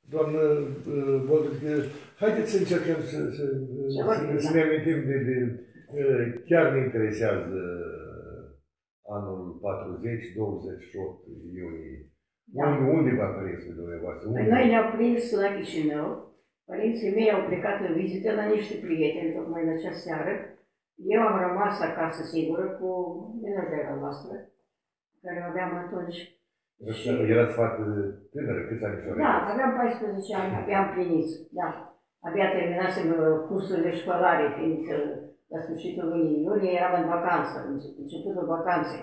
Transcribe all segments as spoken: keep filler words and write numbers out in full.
doamnă Boldric, haideți să încercăm să, să, să, să ne amintim de, de... Chiar ne interesează anul patruzeci, douăzeci și opt iunie. Da. Unde, unde v-a prins pe dumneavoastră? Păi noi ne-au prins la Chișinău. Părinții mei au plecat în vizită la niște prieteni, tocmai în acea seară. Eu am rămas acasă singură cu menajera noastră, care o aveam atunci. Și... Erați foarte tânără, câți ani și-o? Da, aveam paisprezece ani, abia împliniți, da. Abia terminasem cursurile școlare, fiind la sfârșitul lunii iunie eram în vacanță, începutul vacanței.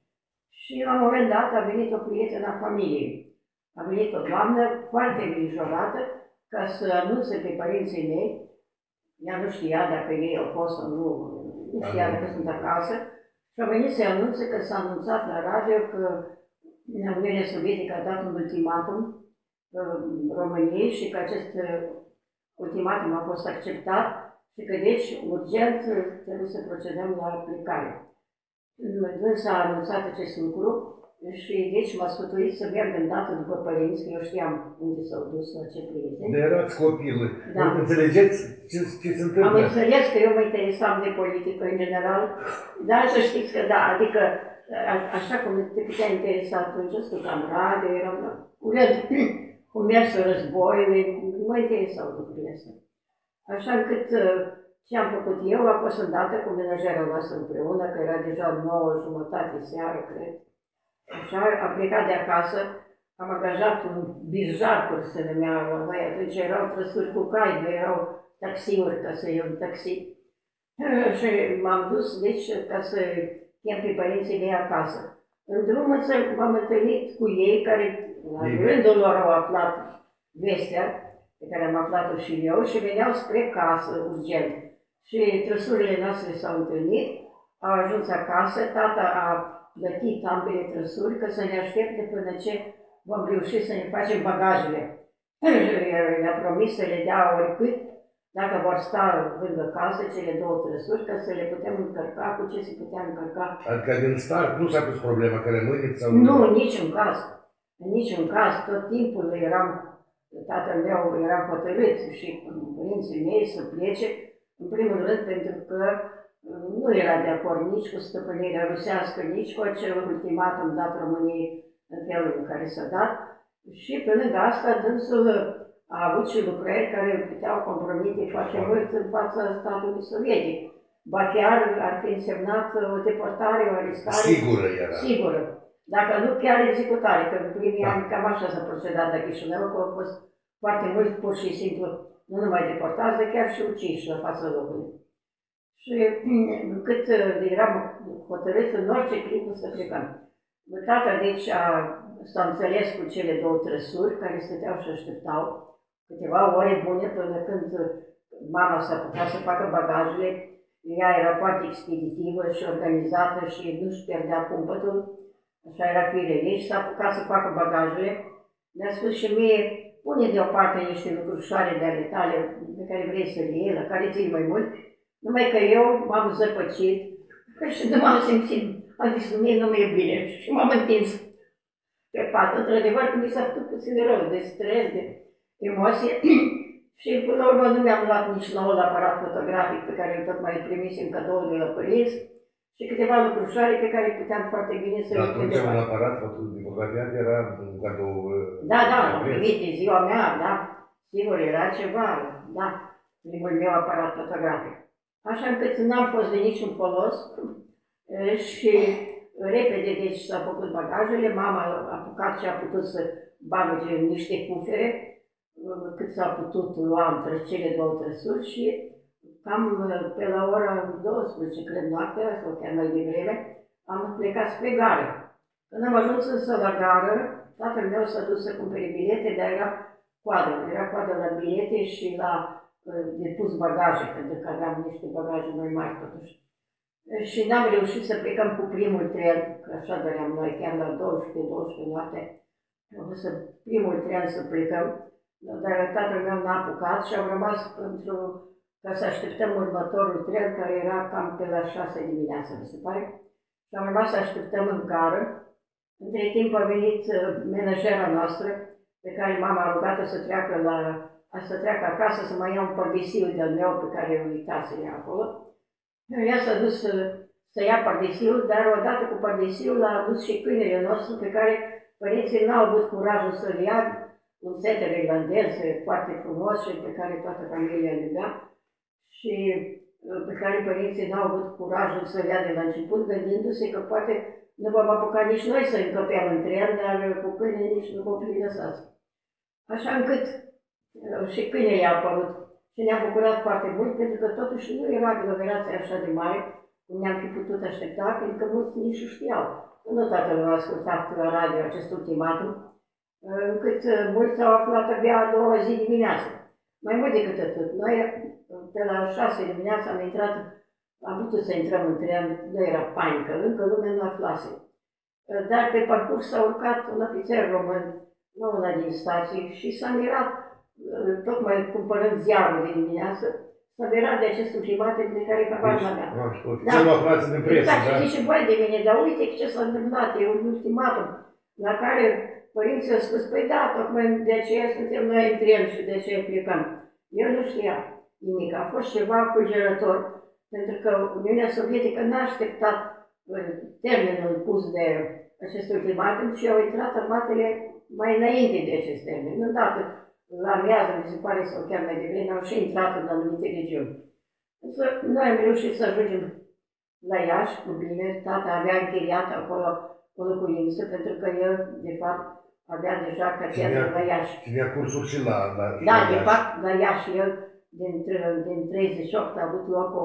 Și la un moment dat a venit o prietenă a familiei. A venit o doamnă foarte îngrijorată ca să anunțe pe părinții mei. Ea nu știa dacă ei au fost sau nu, nu știa dacă sunt acasă. Și a venit să-i anunțe că s-a anunțat la radio că Uniunea Sovietică a dat un ultimatum României și că acest ultimatum a fost acceptat și că deci urgent trebuie să procedăm la aplicare. Însă a anunțat acest lucru și deci m-a sfătuit să merg îndată după părinți, că eu știam unde s-au dus la ce prieteni. De erați copil, da. Înțelegeți ce, ce se întâmplă? Am înțeles că eu mă interesam de politică în general, dar să știți că da, adică a, așa cum te putea interesa atunci, ascultam radio, eram urât cu mersul războiului, nu mă interesau lucrurile astea. Așa încât ce am făcut eu a fost îndată cu menajera noastră împreună, că era deja nouă jumătate seară, cred. Așa, am plecat de acasă, am angajat un birjar, cum se numea la noi, atunci erau trăsuri cu cai, nu erau taxiuri ca să iau un taxi. Și m-am dus, deci, ca să chem pe părinții mei acasă. În drum însă m-am întâlnit cu ei, care la rândul lor au aflat vestea, pe care am aflat-o și eu, și veneau spre casă, urgent. Și trăsurile noastre s-au întâlnit, au ajuns acasă, tata a plătit ambele trăsuri, că să ne aștepte până ce vom reuși să ne facem bagajele. Le-a promis să le dea oricât, dacă vor sta lângă casă, cele două trăsuri, ca să le putem încărca cu ce se putea încărca. Adică din start nu s-a pus problema că rămâneți sau... Nu, în niciun caz. În niciun caz, tot timpul eram, tatăl meu era hotărât și părinții mei să plece, în primul rând pentru că nu era de acord nici cu stăpânirea rusească, nici cu acel ultimatum dat României în felul în care s-a dat. Și pe lângă asta, dânsul a avut și lucrări care îl puteau compromite foarte mult în fața statului sovietic. Ba chiar ar fi însemnat o deportare, o arestare. Sigură era. Sigură. Dacă nu chiar executare, că în primii ani cam așa s-a procedat la Chișinău, că au fost foarte mulți pur și simplu nu numai deportați, dar chiar și uciși la fața locului. Și cât eram hotărât în orice clipă să plecăm. Tata, deci, s-a înțeles cu cele două trăsuri care stăteau și așteptau câteva ore bune până când mama s-a apucat să facă bagajele. Ea era foarte expeditivă și organizată și nu-și pierdea cumpătul. Așa era firea ei și s-a apucat să facă bagajele. Mi-a spus și mie, pune deoparte niște lucrușoare de ale tale pe care vrei să le iei, la care ții mai mult. Numai că eu m-am zăpăcit și nu m-am simțit, am zis, mie nu mi-e bine și m-am întins pe pat. Într-adevăr că mi s-a făcut puțin rău, de stres, de emoție și până la urmă nu mi-am luat nici noul aparat fotografic pe care îl tot mai primisem cadou de la părinți și câteva lucrușoare pe care puteam foarte bine să le atunci un aparat fotografiat era un cadou... Da, da, am primit de ziua mea, da, sigur, era ceva, da, primul meu aparat fotografic. Așa încât n-am fost de niciun folos și repede deci s-au făcut bagajele, mama a apucat și a putut să bagage în niște cufere, cât s-a putut lua între cele două trăsuri și cam pe la ora douăsprezece, cred, noaptea, sau chiar mai devreme, am plecat spre gară. Când am ajuns însă la gară, tatăl meu s-a dus să cumpere bilete, dar era coadă, era coadă la bilete și la de pus bagaje, pentru că aveam niște bagaje mai mari totuși. Și n-am reușit să plecăm cu primul tren, că așa doream noi, chiar la douăsprezece douăsprezece noapte. Am vrut să primul tren să plecăm, dar tatăl meu n-a apucat și am rămas pentru ca să așteptăm următorul tren, care era cam pe la șase dimineața, mi se pare. Și am rămas să așteptăm în gară. Între timp a venit menajera noastră, pe care mama a rugat-o să treacă, la, să treacă acasă, să mai ia un pardesiu de-al meu pe care îl uitase acolo. Ea s-a dus să, să ia pardesiul, dar odată cu pardesiul l-a adus și câinele nostru pe care părinții n-au avut curajul să-l ia, un setter irlandez foarte frumos și pe care toată familia îl iubea și pe care părinții n-au avut curajul să-l ia de la început, gândindu-se că poate nu vom apuca nici noi să încăpeam în tren, dar cu câine nici nu vom fi lăsați. Așa încât și câinele a apărut și ne-a bucurat foarte mult, pentru că totuși nu era aglomerația așa de mare, cum ne-am fi putut aștepta, pentru că mulți nici nu știau. Nu toată lumea a ascultat la radio acest ultimatum, încât mulți au aflat abia a doua zi dimineață. Mai mult decât atât, noi pe la șase dimineața am intrat, am putut să intrăm în tren, nu era panică, încă lumea nu aflase. Dar pe parcurs s-a urcat un ofițer român, la una din stații, și s-a mirat, tocmai cumpărând ziarul de dimineață, s-a mirat de acest ultimatum de care habar n-avea. Da, nu aflați din presă, exact, da? Și zice, băi, de mine, dar uite ce s-a întâmplat, e un ultimatum, la care părinții au spus, păi da, tocmai de aceea suntem noi în tren și de aceea plecăm. Eu nu știam nimic, a fost ceva fulgerător, pentru că Uniunea Sovietică n-a așteptat termenul pus de acest ultimatum și au intrat armatele mai înainte de acest termen. Îndată, la amiază, mi se pare, sau chiar mai devreme, au și intrat în anumite regiuni. Însă noi am reușit să ajungem la Iași, cu bine, tata avea închiriat acolo o locuință, pentru că el, de fapt, avea deja catedră la Iași. Ținea cursuri și la, la Da, la de Iași. fapt, la Iași, el, din, din treizeci și opt a avut loc o,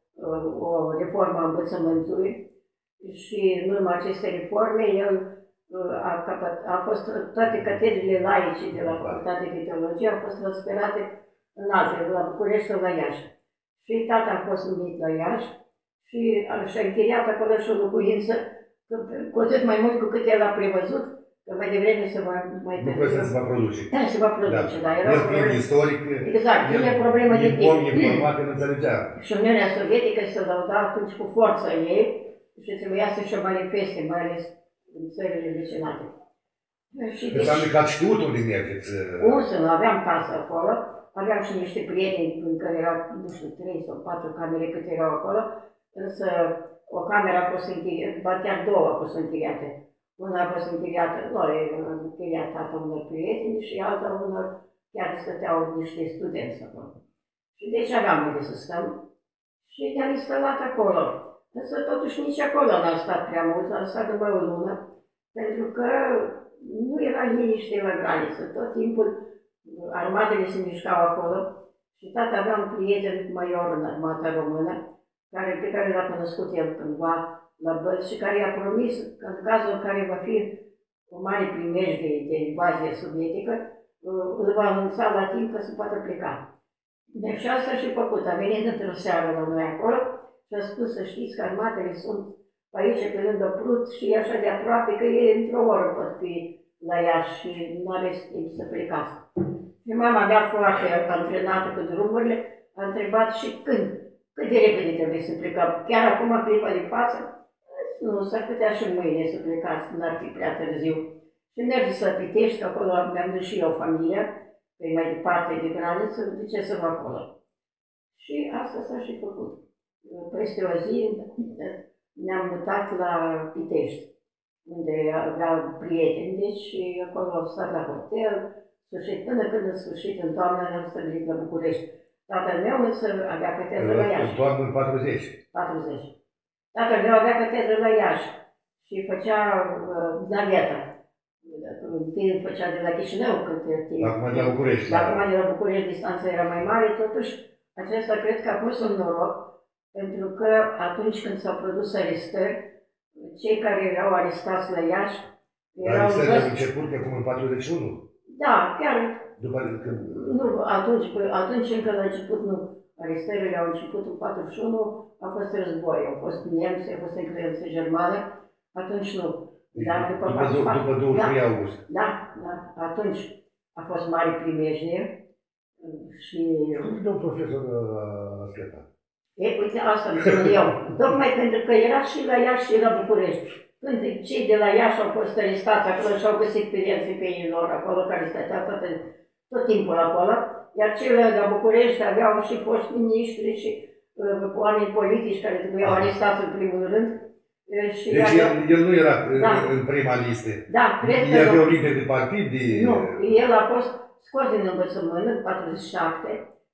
o reformă a învățământului și în urma acestei reforme, el a, a fost, toate catedrele laice de la Facultatea de Teologie au fost transferate în altele, la București sau la Iași. Și tata a fost numit la Iași și și-a închiriat acolo și o locuință, cu atât mai mult cu cât el a prevăzut, că mai devreme se va mai târziu. Lucrul se va produce. Da, se va produce, da. Era el fiind istoric, exact, el e problemă de timp. Om informat, nu înțelegea. Și Uniunea Sovietică se lăuda atunci cu forța ei și trebuia să-și o manifeste, mai ales în țările vecinate. Înseamnă că ați știut unde mergeți. Cum să nu, aveam casă acolo, aveam și niște prieteni în care erau, nu știu, trei sau patru camere câte erau acolo, însă o cameră a fost închiriată, ba chiar două a fost închiriate. Una a fost închiriată, noi am închiriat tata unor prieteni și alta unor chiar stăteau niște studenți acolo. Și deci aveam unde să stăm și ne-am instalat acolo. Însă totuși nici acolo n-am stat prea mult, am stat numai o lună, pentru că nu era liniște la graniță. Tot timpul armatele se mișcau acolo și tata avea un prieten major în armata română, care, pe care l-a cunoscut el cândva la Bălți și care i-a promis că în cazul în care va fi o mare primejdie de invazie sovietică, îl va anunța la timp că se poate pleca. Deci și asta și făcut. A venit într-o seară la noi acolo și a spus să știți că armatele sunt aici pe lângă Prut și e așa de aproape că e într-o oră pot fi la Iași și nu aveți timp să plecați. Și mama mea foarte antrenată cu drumurile a întrebat și când, cât de repede trebuie să plecăm. Chiar acum, clipa de față, nu, s-ar putea și mâine să plecați, n-ar fi prea târziu. Și mergeți la Pitești, că acolo mi-am dus și eu familia, pe mai departe de graniță, duceți-vă acolo. Și asta s-a și făcut. Peste o zi ne-am mutat la Pitești, unde aveau prieteni, deci acolo am stat la hotel, sfârșit, până când în sfârșit, în toamnă, ne-am stabilit la București. Tatăl meu însă avea catedră la Iași. În toamnă în patruzeci. patruzeci. Tatăl meu avea catedră la Iași și făcea uh, naveta. Întâi făcea de la Chișinău, când acum de la București. Da. Acum de la București distanța era mai mare, totuși acesta cred că a fost un noroc, pentru că atunci când s-au produs arestări, cei care erau arestați la Iași erau... Arestările au început pe cum în patruzeci și unu? Da, chiar... După când... Nu, atunci, atunci încă la început nu. Arestările au început în patruzeci și unu, a fost război, au fost nemți, a fost influență germană, atunci nu. Dar după, după, după, după douăzeci și trei da, august. Da, da, atunci a fost mare primejdie și... Cum domn profesor a scăpat? E, uite, asta îmi spun eu. Tocmai pentru că era și la Iași și la București. când cei de la Iași au fost arestați acolo și au găsit clienții pe ei lor acolo, care stăteau tot, tot timpul acolo, iar cei de la București aveau și foști miniștri și uh, oameni politici care trebuiau arestați în primul rând. Și deci el, el nu era da. în prima listă. Da, cred că el era lider de partid? De... Nu, el a fost scos din învățământ în patruzeci și șapte.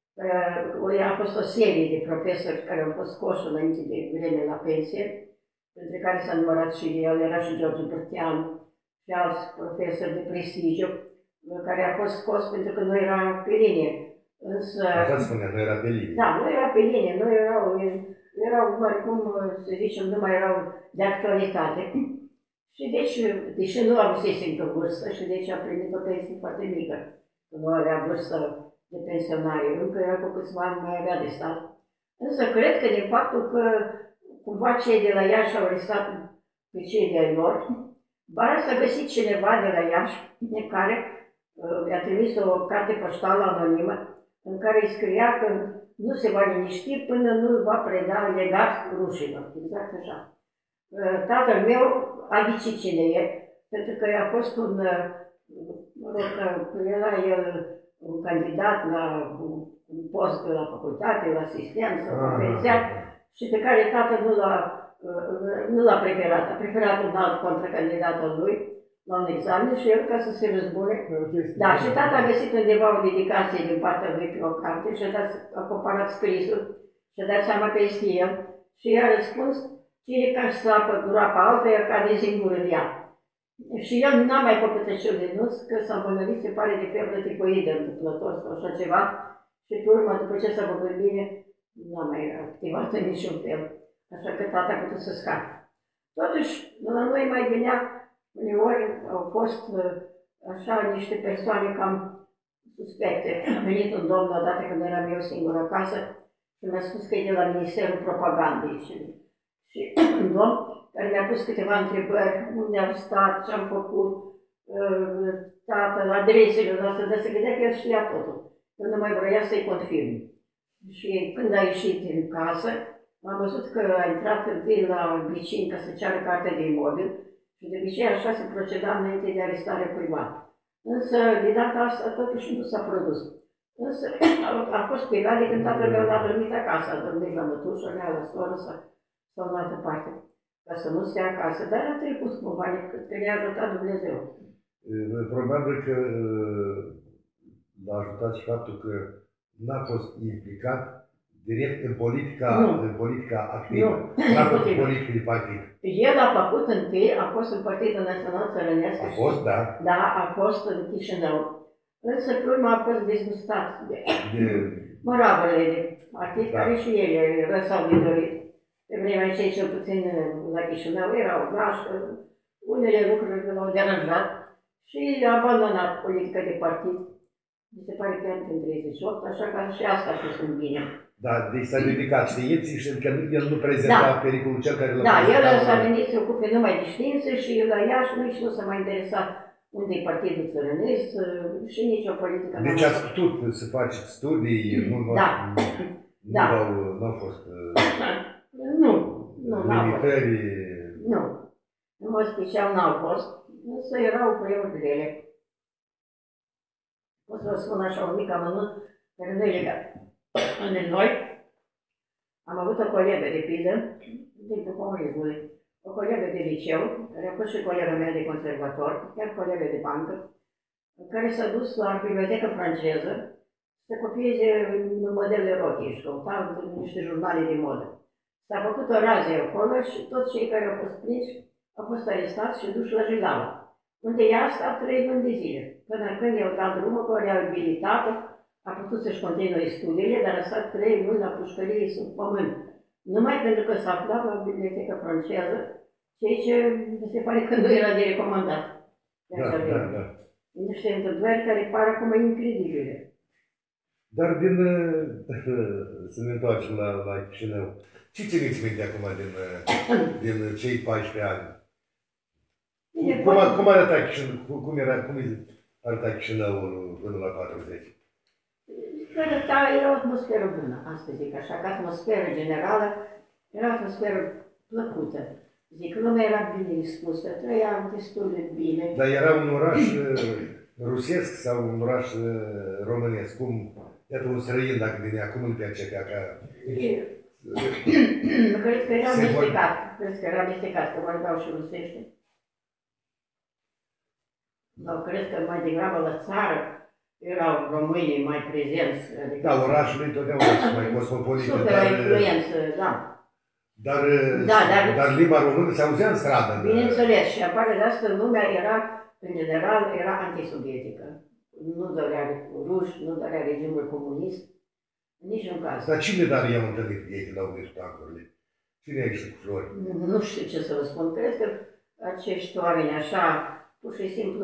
A fost o serie de profesori care au fost scoși înainte de vreme la pensie, între care s-a numărat și el, era și George Bărtean și alți profesori de prestigiu, care a fost scos pentru că nu era pe linie. Însă, așa spune, nu era pe linie. Da, nu era pe linie, nu erau, erau, cum să zicem, nu mai erau de actualitate. Și deci, deși nu avusese încă vârstă și deci a primit o pensie foarte mică, nu avea vârstă de pensionare, încă era cu câțiva ani mai avea de stat. Însă cred că din faptul că cumva cei de la Iași au arestat pe cei de-ai lor, bara s-a găsit cineva de la Iași care uh, i-a trimis o carte poștală anonimă în care îi scria că nu se va liniști până nu va preda legat rușilor. Exact așa. Uh, tatăl meu a ghicit cine e, pentru că a fost un, uh, mă rog, că era el un candidat la un post la facultate, la asistent sau conferențiat, și pe care tatăl nu l-a nu l-a preferat, a preferat un alt contracandidat al lui la un examen și el, ca să se răzbune. Da, și tata a găsit undeva o dedicație din partea lui pe o carte și a, dat, a comparat scrisul și a dat seama că este el și i-a răspuns: cine ca să apă groapa altuia, cade singur în ea. Și el n-a mai făcut acel denunț, că s-a îmbolnăvit, se pare, de febră tifoidă întâmplător sau așa ceva, și pe urmă, după ce s-a făcut bine, n-a mai activat în niciun fel. Așa că tata a putut să scape. Totuși, la noi mai venea, uneori au fost așa niște persoane cam suspecte. A venit un domn odată când eram eu singur acasă și mi-a spus că e de la Ministerul Propagandei. Și, și un domn care mi-a pus câteva întrebări, unde am stat, ce am făcut, tatăl, adresele noastre, dar se gândea că el știa totul. Eu nu mai vroia să-i confirm. Și când a ieșit din casă, am văzut că a intrat întâi la vicin ca să ceară carte de imobil și de obicei așa se proceda înainte de arestarea cuiva. Însă, de data asta, totuși nu s-a produs. Însă, a fost perioade când tatăl meu l-a dormit acasă, a dormit la mătușa mea, la soră sau în altă parte, ca să nu stea acasă. Dar a trecut cumva, că ne-a ajutat Dumnezeu. Probabil că l-a ajutat și faptul că n-a fost implicat direct în politica, în politica activă, n-a fost în politică de partid. El a făcut întâi, a fost în Partidul Național Țărănesc. A fost, da. Da, a fost în Chișinău. Însă, pe urmă, a fost dezgustat de, de... moravele de partid, da. Care și ele răsau de dorit. Pe vremea aceea, cel puțin la Chișinău, erau gașcă, unele lucruri l-au deranjat și a abandonat politica de partid. Mi se pare chiar în treizeci și opt, așa că și asta a fost un bine. Da, deci s-a dedicat științii și că el nu prezenta da. pericolul cel care l-a Da, el s-a venit să se ocupe numai de științe și la Iași nu și nu s-a mai interesat unde e Partidul Țărănesc și nicio politică. Deci ați putut să faceți studii, nu, da. nu, da. au, nu au fost nu, nu, limitări. Nu, în mod special n-au fost, însă erau vremuri grele. O să vă spun așa un mic amănunt care nu e legat. Între noi am avut o colegă de pildă, din comunismului, o colegă de liceu, care a fost și colega mea de conservator, chiar colegă de bancă, care s-a dus la bibliotecă franceză să copieze modele erotice, căuta niște jurnale de modă. S-a făcut o razie acolo și toți cei care au fost prinși au fost arestați și duși la Jilava, unde ea a stat trei luni de zile, până când i-au dat drumul cu o reabilitată. A putut să-și continue studiile, dar a stat trei luni la pușcărie sub pământ. Numai pentru că s-a aflat la o bibliotecă franceză, ceea ce mi se pare că nu era de recomandat. Da, da, da. Niște întâmplări care par acum incredibile. Dar din, să ne întoarcem la, la Chișinău, ce țineți minte acum din, din cei paisprezece ani? Bine, cum, poate... cum arăta Chișinău, cum era, cum arăta Chișinău până la patruzeci? Arăta, era o atmosferă bună, asta zic așa, că atmosferă generală era o atmosferă plăcută. Zic, lumea era bine dispusă, trăiam destul de bine. Dar era un oraș rusesc sau un oraș românesc? Cum, iată, un străin, dacă vine acum, îl percepea ca... Cred că era amestecat, cred că era amestecat, că vorbeau și rusește. Dar cred că mai degrabă la țară erau românii mai prezenți. Adică da, orașul întotdeauna sunt mai cosmopolite. Super influență, da. Dar, da, dar, dar limba română se auzea în stradă. Bineînțeles, și apare de asta lumea era, în general, era antisovietică. Nu dorea ruși, nu dorea regimul comunist, în niciun caz. Dar cine dar i-au întâlnit ei când au venit tancurile? Cine a ieșit cu flori? Nu, nu știu ce să vă spun. Cred că acești oameni așa, pur și simplu,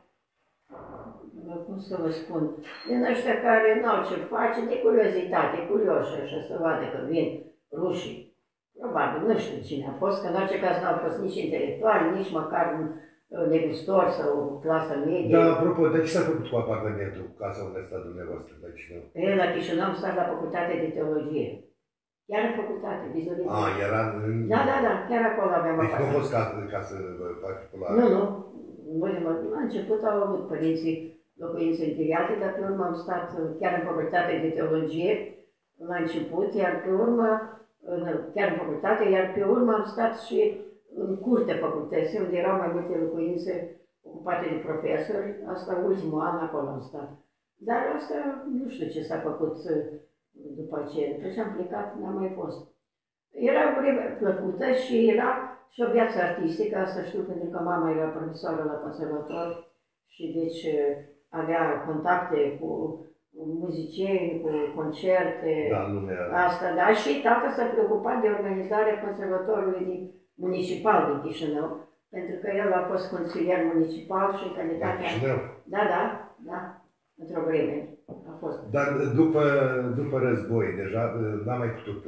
cum să vă spun, din ăștia care n-au ce face, de curiozitate, curioși așa, să vadă că vin rușii. Probabil, nu știu cine a fost, că în orice caz n-au fost nici intelectuali, nici măcar negustori sau clasă medie. Da, apropo, de ce s-a făcut cu apartamentul, cu casa unde stă dumneavoastră, la Chișinău? El la Chișinău am stat la facultate de teologie. Chiar în facultate, vizualizare. A, era în... Da, da, da, chiar acolo aveam deci apartament. nu a fost casă, casă particulară? Nu, nu. Noi, la început au avut părinții locuințe închiriate, dar pe urmă am stat chiar în facultate de teologie, la început, iar pe urmă, chiar în facultate, iar pe urmă am stat și în curte facultății, unde erau mai multe locuințe ocupate de profesori. Asta ultimul an acolo am stat. Dar asta nu știu ce s-a făcut după aceea. După ce am plecat, n-am mai fost. Era o vreme plăcută și era și o viață artistică, asta știu pentru că mama era profesoară la conservator și deci avea contacte cu muzicieni, cu concerte, da, lumea. Asta, da, și tata s-a preocupat de organizarea conservatorului din, municipal din Chișinău, pentru că el a fost consilier municipal și în calitatea... Chișinău? Da, da, da, într-o vreme a fost. Dar după, după război, deja n-a mai putut,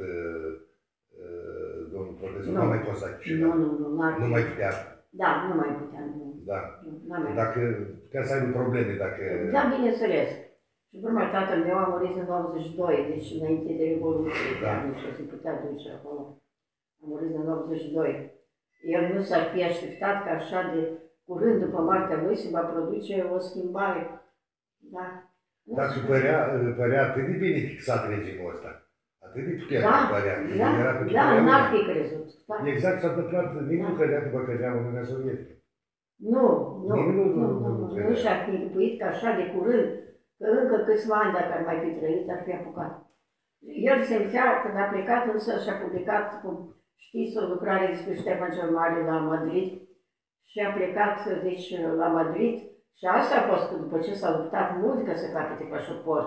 domnul profesor, n-a mai fost la Chișinău. Nu, nu, nu, nu mai putea. Da, nu mai putea, nu. Da. Nu, dacă putea să aibă probleme, dacă... Da, bineînțeles. Și urmă, tatăl meu a murit în nouăzeci și doi, deci înainte de Revoluție, da. Nici o să putea duce acolo. A murit în nouăzeci și doi. El nu s-ar fi așteptat că așa de curând după moartea lui se va produce o schimbare. Da. Dacă părea, părea atât de bine fixat regimul ăsta, atât de puternic da, părea. Da, era da, n-ar fi crezut. Da. Exact s-a întâmplat, nimeni nu credea după cădea Uniunea Sovietică. Nu, nu, nu, nu, nu, nu, nu și-ar fi închipuit că așa de curând, că încă câțiva ani, dacă ar mai fi trăit, ar fi apucat. El simțea, când a plecat, însă și-a publicat, cum știți, o lucrare despre Ștefan cel Mare la Madrid și a plecat, deci, la Madrid și asta a fost, după ce s-a luptat mult ca să capete pașaport.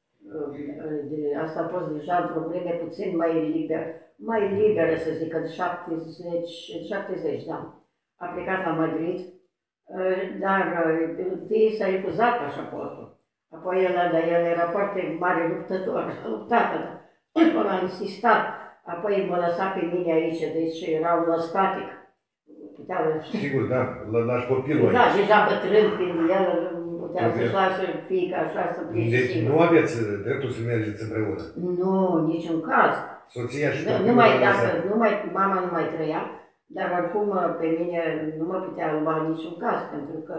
Asta a fost deja într-o vreme puțin mai liber, mai liberă, să zic, în șaptezeci, șaptezeci, da. A plecat la Madrid, dar întâi s-a refuzat pașaportul. Apoi el, dar el era foarte mare luptător, a luptat, dar a insistat. Apoi mă lăsa pe mine aici, deci era un static. Putea, sigur, da, lași copilul aici. Da, deja bătrân, când el putea să-și lasă fiica așa să plece deci singur. nu aveți dreptul să mergeți împreună? Nu, niciun caz. Soția și copilul? Numai dacă, numai, mama nu mai trăia, dar oricum pe mine nu mă putea lua în niciun caz, pentru că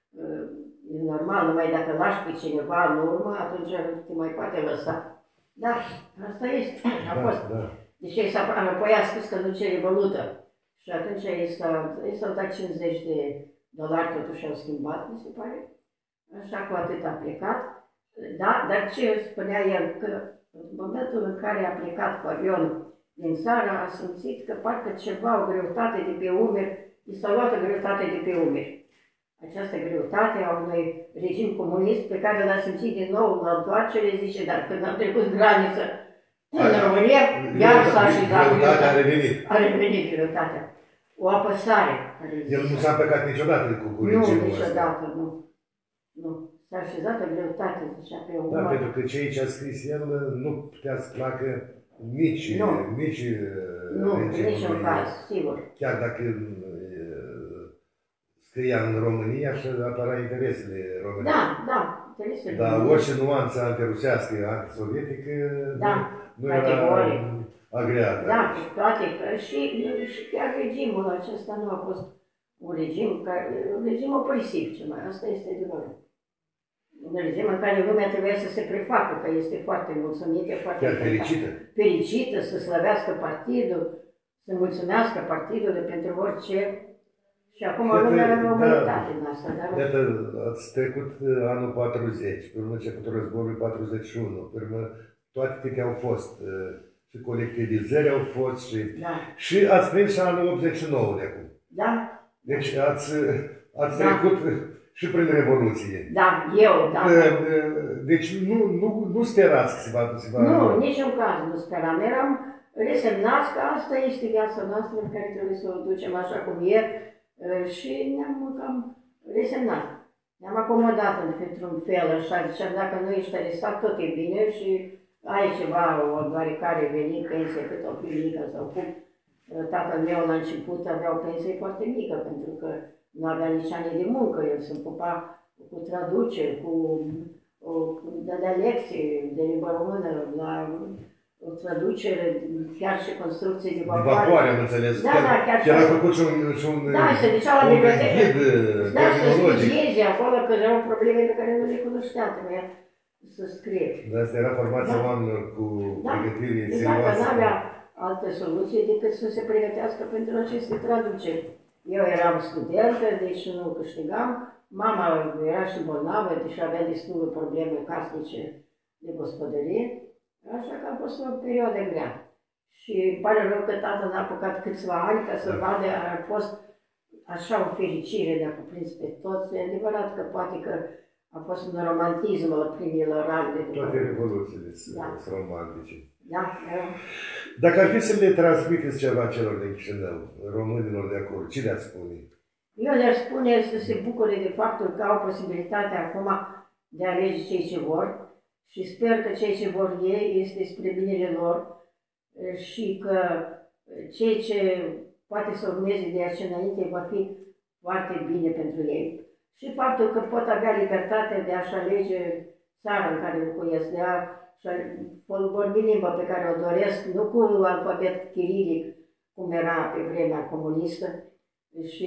e normal, numai dacă lași pe cineva în urmă, atunci te mai poate lăsa. Da, asta este, a fost. Da, da. Deci ei s-a, apoi a spus că nu cere valută. Și atunci ei s-au dat cincizeci de dolari, totuși au schimbat, mi se pare. Așa cu atât a plecat. Da, dar ce spunea el, că în momentul în care a plecat cu avionul din țară, a simțit că parcă ceva, o greutate de pe umeri, i s-a luat o greutate de pe umeri. Această greutate a unui regim comunist pe care l-a simțit din nou la întoarcere, zice, dar când am trecut graniță în România, iar s-a așezat. Greutatea a revenit. A revenit greutatea. O apăsare. El nu s-a împăcat niciodată cu, cu regimul ăsta. Nu, niciodată, nu. Nu. S-a așezat o greutate, zicea pe umăr. Da, pentru că cei ce a scris el nu putea să placă nici, nu. nici nu, în niciun caz, sigur. Chiar dacă scria în România și apăra interesele României. Da, da, trebuie să Dar orice nuanță antirusească, antisovietică, da, nu era agreată. Da, toate. Și, și chiar regimul acesta nu a fost un regim, care, un regim opresiv, ce mai, asta este adevărat. Un regim în care lumea trebuia să se prefacă, că este foarte mulțumită, foarte chiar fericită. fericită, să slăvească partidul, să mulțumească partidului pentru orice. Și acum lumea are o unitate în asta. Dar... Iată, ați trecut anul patruzeci, pe urmă începutul războiului patruzeci și unu, pe urmă toate câte au fost, și colectivizări au fost, și, da. și ați prins și anul optzeci și nouă de acum. Da. Deci ați, ați da. trecut și prin Revoluție. Da, eu, da. Deci nu, nu, nu sperați că se va... Se va... Nu, niciun caz nu speram. Eram resemnați că asta este viața noastră în care trebuie să o ducem așa cum e și ne-am cam resemnat. Ne-am acomodat într-un fel, așa, ziceam, dacă nu ești arestat, tot e bine și ai ceva, o oarecare venit, pensie, cât o fi mică sau cum. Tatăl meu la început avea o pensie foarte mică, pentru că nu avea nici ani de muncă, el se ocupa cu traduceri, cu, cu dădea lecții de limba română, la o traducere, chiar și construcții de vapoare. De vapoare, am înțeles. Da, da, chiar, chiar a făcut și un, și un, da, se ducea la bibliotecă. Da, să terminologic. studieze acolo, că erau probleme pe care nu le cunoștea, trebuia să scrie. Dar asta era formația da. oamenilor cu da. pregătire exact, serioasă. Nu avea altă soluție decât să se pregătească pentru aceste traduceri. Eu eram studentă, deci nu câștigam. Mama era și bolnavă, deși avea destule probleme casnice de gospodărie. Așa că a fost o perioadă grea. Și îmi pare rău că tatăl n-a apucat câțiva ani ca să da. vadă, a fost așa o fericire de a cuprins pe toți. E adevărat că poate că a fost un romantism al primilor ani de după. Toate revoluțiile da. sunt romantice. Da. Dacă ar fi să le transmiteți ceva celor de Chișinău, românilor de acolo, ce le-ați spune? Eu le-aș spune să se bucure de faptul că au posibilitatea acum de a alege cei ce vor și sper că cei ce vor ei este spre binele lor și că cei ce poate să urmeze de aici înainte va fi foarte bine pentru ei. Și faptul că pot avea libertatea de a-și alege țara în care locuiesc, de a vorbi limba pe care o doresc, nu cu alfabet chirilic, cum era pe vremea comunistă, și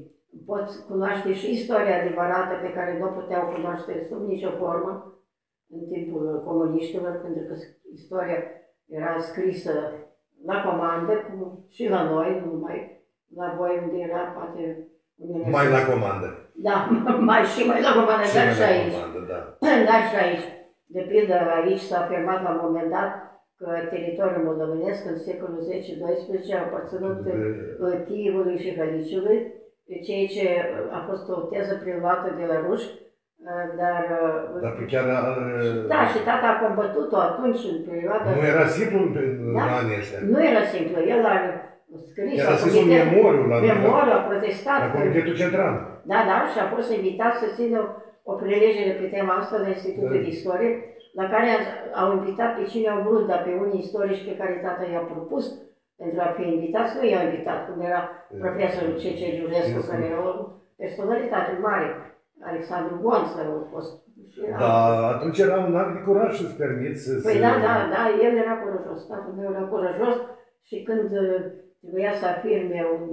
pot cunoaște și istoria adevărată pe care nu o puteau cunoaște sub nicio formă în timpul comuniștilor, pentru că istoria era scrisă la comandă, cum și la noi, nu numai la voi unde era poate Uniunea. Mai la comandă. Da, mai și mai la comandă, dar și aici. Comandă, da. Dar și aici. De pildă, aici s-a afirmat la un moment dat că teritoriul moldovenesc în secolul zece doisprezece a aparținut Chievului și Haliciului, ceea ce a fost o teză preluată de la ruși, dar... Dar chiar... Da, și tata a combătut-o atunci, în perioada... Nu era simplu în da? anii ăștia. Nu era simplu, el a scris... El a scris un memoriu la... Memoriu, a protestat. La Comitetul Central. Da, da, și a fost invitat să țină o prelegere pe tema asta la Institutul de Istorie, la care au invitat pe cine au vrut, dar pe unii istorici pe care tata i-a propus pentru a fi invitați, nu i-au invitat, cum era profesorul C C Giurescu, care era o personalitate mare, Alexandru Gonță a fost. Da, atunci era un act de curaj să-ți permiți să... Păi da, da, da, el era curajos, tatăl meu era curajos și când trebuia să afirme un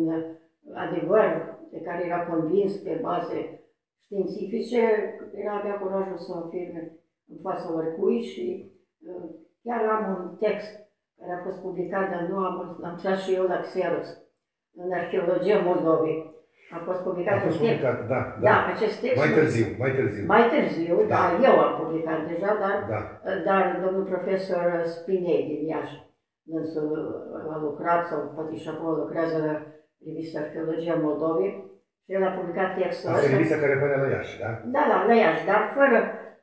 adevăr pe care era convins pe baze științifice, era avea curajul să o afirme în fața oricui și uh, chiar am un text care a fost publicat, dar nu am, l-am tras și eu la Xeros, în Arheologia Moldovei. A fost publicat a fost un publicat, text. da, da. Da, acest text. Mai târziu, mai târziu. Mai târziu, da, da eu am publicat deja, dar, da. dar domnul profesor Spinei din Iași, dânsul a lucrat sau poate și acum lucrează la revista Arheologia Moldovei și el a publicat textul ăsta. Asta e revista care pune la Iași, da? Da, da, la Iași, dar fără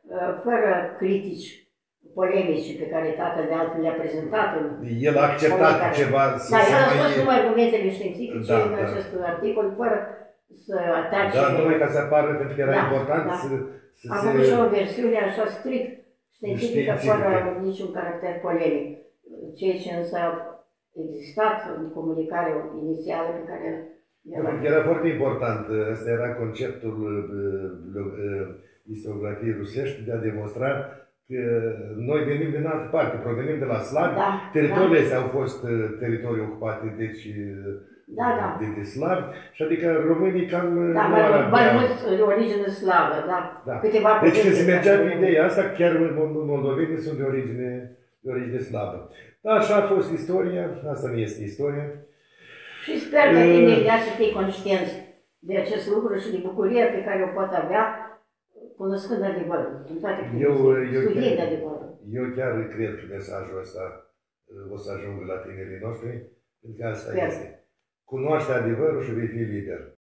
fără critici polemici pe care tatăl de altfel le-a prezentat. El a acceptat ceva să da, se el a mai... spus numai argumentele științifice da, în da. acest articol, fără să atace... Da, numai ca să apară, pentru că era da, important da. să, să a se... făcut și o versiune așa strict științifică, fără niciun caracter polemic. Ceea ce însă a existat în comunicare inițială pe care... Era, era foarte important, ăsta era conceptul istoriografiei rusești de a demonstra că noi venim din altă parte, provenim de la slavi, Da, teritoriile da. astea au fost uh, teritorii ocupate, deci Da, da. de, de slavi, și adică românii cam Da, nu mai, ar mai avea- mult de origine slavă, da. Da. Câteva Deci când se povesti mergea care- cu ideea asta, chiar moldovenii sunt de origine, de origine slavă. Da, așa a fost istoria, asta nu este istoria. Și sper că Uh. tinerii să fie conștienți de acest lucru și de bucuria pe care o pot avea cunoscând adevărul, în toate Eu, privințele, eu, studiind chiar, adevărul. eu chiar cred că mesajul ăsta uh, o să ajungă la tinerii noștri, pentru că asta Sper. este. Cunoaște adevărul și vei fi liber.